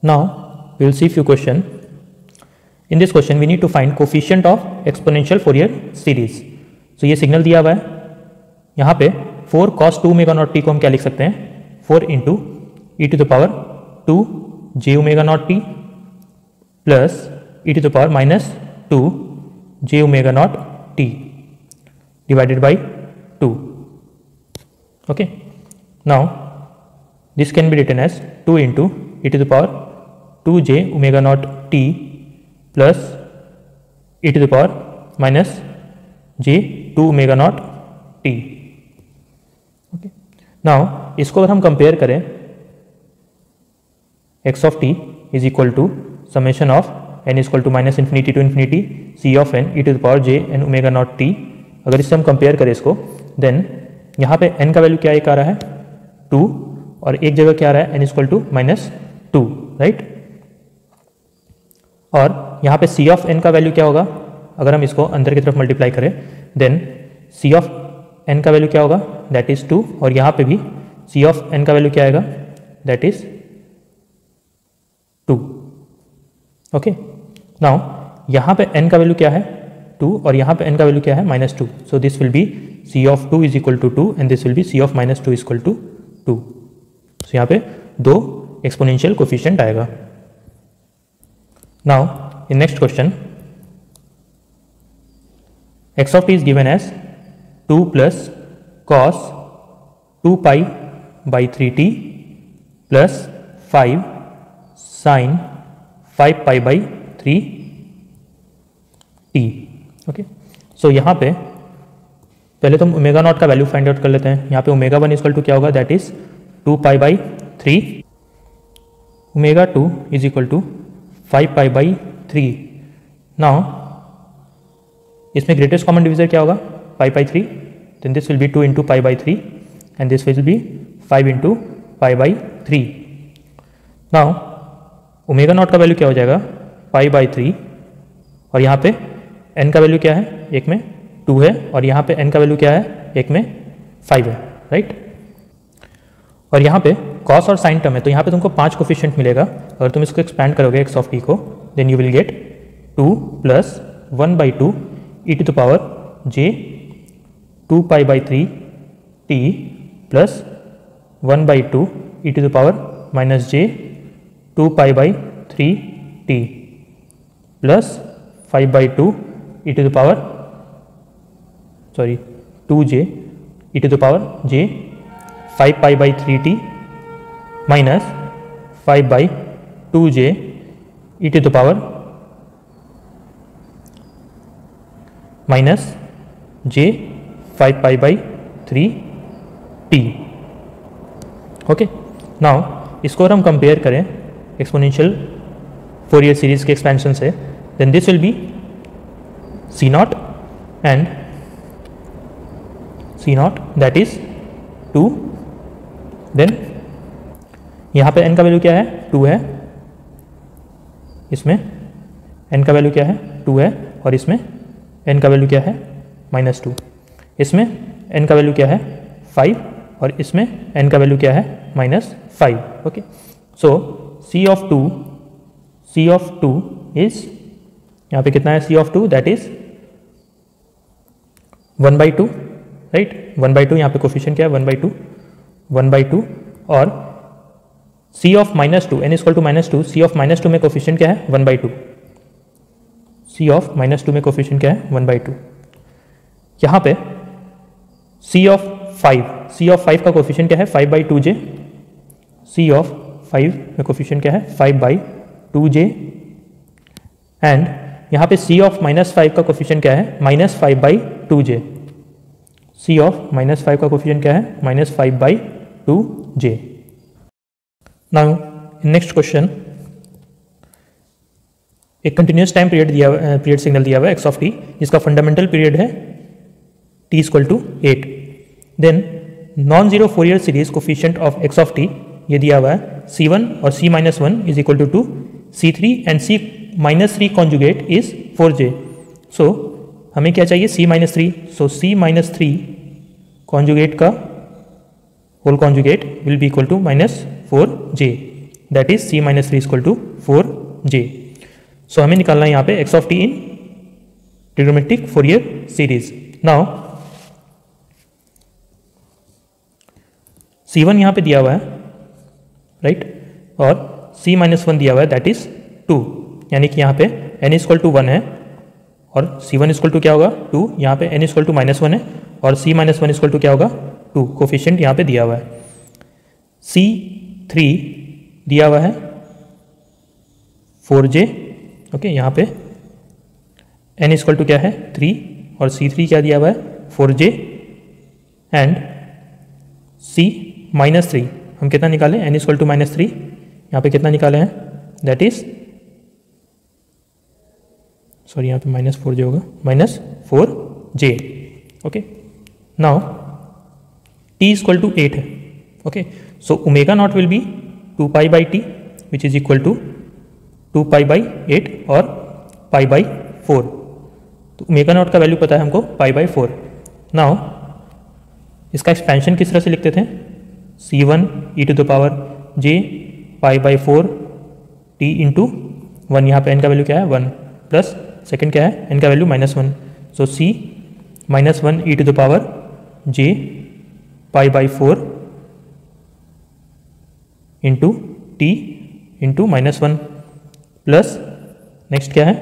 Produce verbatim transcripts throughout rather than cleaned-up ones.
Now we will see few question. In this question we need to find coefficient of exponential Fourier series. So ये signal दिया हुआ है, यहाँ पे four cos two omega naught t को हम क्या लिख सकते हैं, four into e to the power two j omega naught t plus e to the power minus two j omega naught t divided by two. Okay, now this can be written as two into e to the power two j omega naught t plus e to the power minus j two omega naught t. Okay, now इसको अगर हम compare करें, x of t is equal to summation of n is equal to minus infinity to infinity c of n e to the power j n omega naught t. अगर इससे हम compare करें इसको, then यहाँ पे n का value क्या एक आ रहा है टू, और एक जगह क्या आ रहा है n is equal to minus two, right. और यहाँ पे c ऑफ n का वैल्यू क्या होगा, अगर हम इसको अंदर की तरफ मल्टीप्लाई करें, देन c ऑफ n का वैल्यू क्या होगा, दैट इज टू, और यहाँ पे भी c ऑफ n का वैल्यू क्या आएगा, that is two. Okay, now यहाँ पे n का वैल्यू क्या है टू, और यहाँ पे n का वैल्यू क्या है minus two. So this will be c of two is equal to two and this will be c of minus two is equal to two. So यहाँ पे दो एक्सपोनेंशियल कोफिशिएंट आएगा. Now in next question, x of t is given as two plus cos two pi by three t plus five sin five pi by three t. Okay, so यहाँ पे पहले तो हम omega naught का value find out कर लेते हैं. यहाँ पे ओमेगा वन इक्वल टू क्या होगा, that is two pi by three, omega two is equal to five pi by three. Now इसमें ग्रेटेस्ट कॉमन डिविजर क्या होगा, pi by three, then this will be two into pi by three and this will be five into pi by three. Now omega naught का value क्या हो जाएगा, पाई by three, और यहाँ पे n का वैल्यू क्या है, एक में टू है, और यहाँ पे n का वैल्यू क्या है, एक में फाइव है, राइट. और यहाँ पे कॉस और साइन टर्म है, तो यहाँ पे तुमको पांच कोफिशिएंट मिलेगा. अगर तुम इसको एक्सपैंड करोगे एक्स ऑफ टी को, then you will get two plus one by two e to the power j two pi by three t plus one by two e to the power minus j two pi by three t plus five by two e to the power sorry two j e to the power j five pi by three t minus five by two j e to the power minus j five pi by three t. Okay, now इसको अगर हम compare करें exponential Fourier series के expansion से, then this will be c naught and c naught that is two. Then यहाँ पे n का value क्या है, टू है, इसमें n का वैल्यू क्या है, टू है, और इसमें n का वैल्यू क्या है, माइनस टू. इसमें n का वैल्यू क्या है, फाइव, और इसमें n का वैल्यू क्या है, minus five. Okay, so c of two c of two is, यहाँ पे कितना है c of two, that is one by two, right. One by two, यहाँ पे कोफिशिएंट क्या है, one by two, one by two, और c of minus two, n equal to minus two, c of minus two में coefficient क्या है, one by two, c of minus two में coefficient क्या है, वन बाई टू. यहाँ पे c of five, c of five का coefficient क्या है, five by two j, c of five में कोफिशिएंट क्या है, five by two j, and यहाँ पे c ऑफ माइनस फाइव का कोफिशिएंट क्या है, minus five by two j, c of minus five का कोफिशिएंट क्या है, minus five by two j. Now next question, एक कंटिन्यूस टाइम पीरियड दिया पीरियड सिग्नल दिया हुआ है एक्स ऑफ टी, जिसका फंडामेंटल पीरियड है t equal to eight. Then non zero Fourier series coefficient of x of t ये दिया हुआ है सी वन और c minus one is equal to two, c three and c minus three conjugate is four j. So हमें क्या चाहिए, c minus three. So c minus three conjugate का whole conjugate will be equal to minus four J. That is c minus three equal to four j. So हमें निकालना है यहाँ पे x of t in trigonometric Fourier series. Now c one यहाँ पे दिया हुआ है राइट right? और सी माइनस वन दिया हुआ है दैट इज टू, यानी कि यहाँ पे एन इक्वल टू वन है और सी वन इक्वल टू क्या होगा टू, यहाँ पे n equal to minus one है और c minus one equal to क्या होगा टू, कोफिशिएंट यहाँ पे दिया हुआ है। सी थ्री दिया हुआ है फोर जे, ओके, यहाँ पे एन इक्वल टू क्या है थ्री और सी थ्री क्या दिया हुआ है four j and c minus three हम कितना निकाले n equal to minus three, यहाँ पे कितना निकाले हैं दैट इज सॉरी यहाँ पे माइनस फोर जे होगा minus four j. Okay, now t equal to eight है, okay, so omega naught will be two pi by t which is equal to two pi by eight और pi by four. तो omega naught का value पता है हमको pi by four. Now इसका expansion किस तरह से लिखते थे c one e to the power j pi by four t into one, यहाँ पे एन का वैल्यू क्या है वन प्लस सेकेंड क्या है एन का value minus one, so c minus one e to the power j pi by four into t into minus one plus next क्या है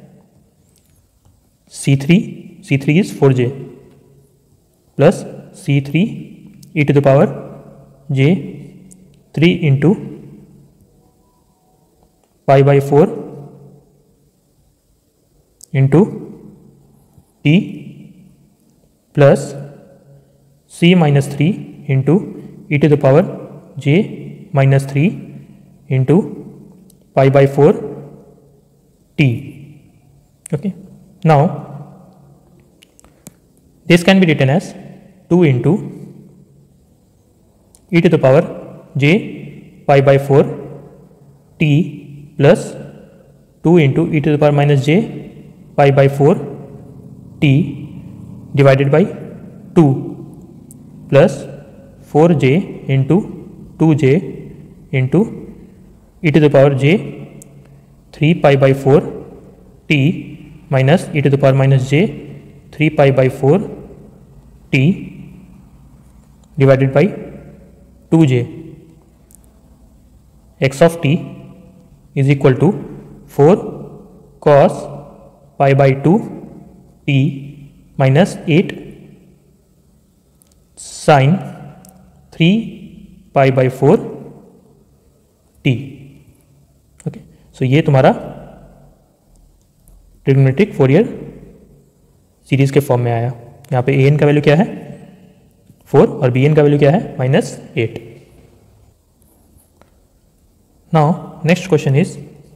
c three, c three is four j plus c three e to the power j three into pi by four into t plus c minus three into e to the power j minus three into pi by four t. Okay, now this can be written as two into e to the power j pi by four t plus two into e to the power minus j pi by four t divided by two plus four j into two j into e to the power j three pi by four t minus e to the power minus j three pi by four t divided by two j। x of t is equal to four cos pi by two t minus eight sin three pi by four t। Okay, so ये तुम्हारा trigonometric Fourier series के form में आया। यहाँ पे A N का value क्या है फोर और बी एन का वैल्यू क्या है minus eight. Now next question is,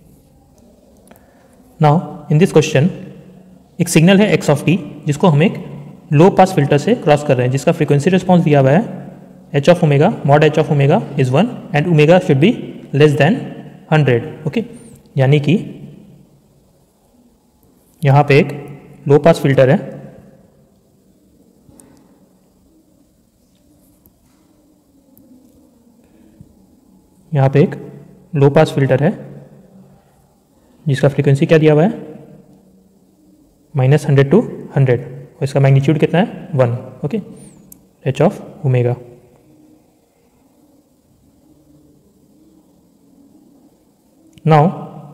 now in this question एक सिग्नल है एक्स ऑफ टी जिसको हम एक लो पास फिल्टर से क्रॉस कर रहे हैं, जिसका फ्रीक्वेंसी रिस्पॉन्स दिया हुआ है h of omega, mod h of omega is one and omega should be less than hundred. Okay, यानी कि यहाँ पे एक लो पास फिल्टर है, यहाँ पे एक लो पास फिल्टर है जिसका फ्रीक्वेंसी क्या दिया हुआ है माइनस हंड्रेड टू हंड्रेड और इसका मैग्नीट्यूड कितना है one. Okay, h of omega. Now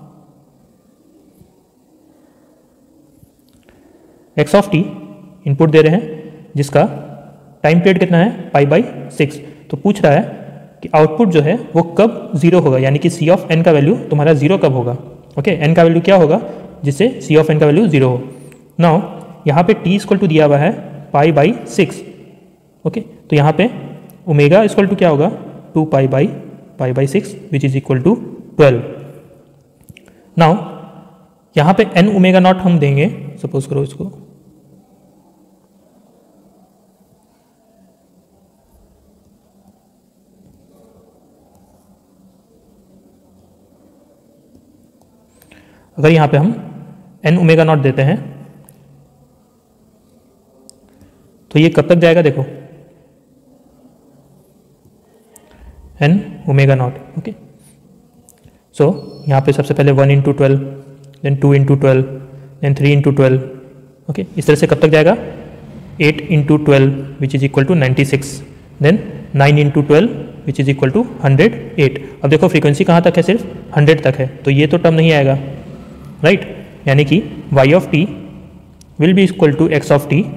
x of t input दे रहे हैं जिसका टाइम पीरियड कितना है पाई बाई सिक्स। तो पूछ रहा है कि आउटपुट जो है वो कब जीरो होगा, यानी कि सी ऑफ एन का वैल्यू तुम्हारा जीरो कब होगा। ओके, एन का वैल्यू क्या होगा जिससे सी ऑफ एन का वैल्यू जीरो हो। नाउ यहाँ पे टी इक्वल टू दिया हुआ है पाई बाई सिक्स। ओके, तो यहाँ पे ओमेगा इक्वल टू क्या होगा two pi by pi by six which is equal to twelve. Now यहाँ पे एन ओमेगा नॉट हम देंगे, सपोज करो इसको, अगर यहाँ पे हम एन ओमेगा नॉट देते हैं तो ये कब तक जाएगा देखो n omega naught. Okay, so so, यहाँ पे सबसे पहले one into twelve, then two into twelve, then three into twelve. Okay, इस तरह से कब तक जाएगा? Eight into twelve which is equal to ninety six, then nine into twelve which is equal to hundred eight. अब देखो frequency कहाँ तक है? सिर्फ हंड्रेड तक है, तो ये तो टर्म नहीं आएगा, राइट right? यानी कि y of t will be equal to x of t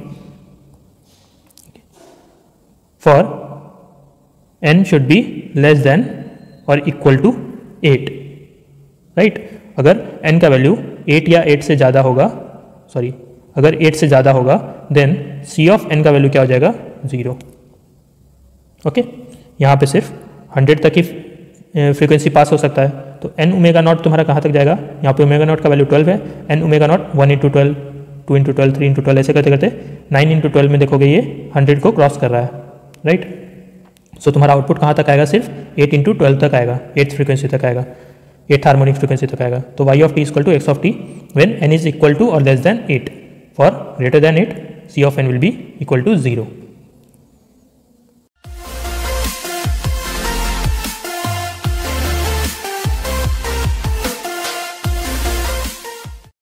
for n should be less than और इक्वल टू एट, राइट। अगर n का वैल्यू एट या एट से ज़्यादा होगा, सॉरी अगर एट से ज़्यादा होगा, देन c ऑफ n का वैल्यू क्या हो जाएगा? ज़ीरो। ओके, यहाँ पे सिर्फ हंड्रेड तक ही फ्रीक्वेंसी पास हो सकता है, तो n ओमेगा नॉट तुम्हारा कहाँ तक जाएगा? यहाँ पे ओमेगा नॉट का वैल्यू ट्वेल्व है, n omega naught one into twelve, two into twelve, three into twelve, ऐसे करते करते नाइन इंटू ट्वेल्व में देखोगे ये हंड्रेड को क्रॉस कर रहा है, राइट। सो so, तुम्हारा आउटपुट कहाँ तक आएगा? सिर्फ एट इंटू ट्वेल्व तक आएगा, एट फ्रीक्वेंसी तक आएगा, एट हार्मोनिक फ्रीक्वेंसी तक आएगा। तो y of t equal to x of t when n is equal to और less than eight, for greater than eight c of n will be equal to zero.